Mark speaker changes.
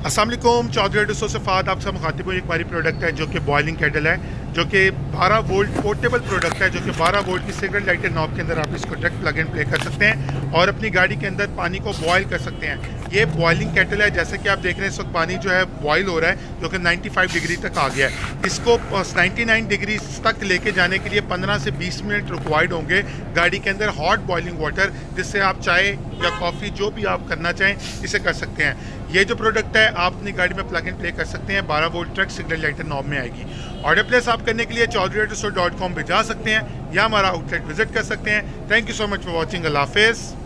Speaker 1: अस्सलाम वालेकुम, चौधरी एडिसो से फ़ाद आप सब मुखातिब हूँ। एक हमारी प्रोडक्ट है जो कि बॉयलिंग केटल है, जो कि 12 वोल्ट पोर्टेबल प्रोडक्ट है, जो कि 12 वोल्ट की सिगरेट लाइटर नॉब के अंदर आप इसको डायरेक्ट प्लग एंड प्ले कर सकते हैं और अपनी गाड़ी के अंदर पानी को बॉयल कर सकते हैं। ये बॉयलिंग केटल है, जैसे कि आप देख रहे हैं इस वक्त पानी जो है बॉयल हो रहा है, जो कि 95 डिग्री तक आ गया है। इसको 99 डिग्री तक लेके जाने के लिए 15 से 20 मिनट रिक्वायर्ड होंगे गाड़ी के अंदर हॉट बॉयलिंग वाटर, जिससे आप चाय या कॉफ़ी जो भी आप करना चाहें इसे कर सकते हैं। ये जो प्रोडक्ट है आप अपनी गाड़ी में प्लग एंड प्ले कर सकते हैं। 12 volt truck cigarette lighter knob में आएगी। ऑर्डर प्लेस आप करने के लिए chaudhuryaediso.com पे जा सकते हैं या हमारा आउटलेट विजिट कर सकते हैं। Thank you so much for watching. अल्लाह हाफिज़।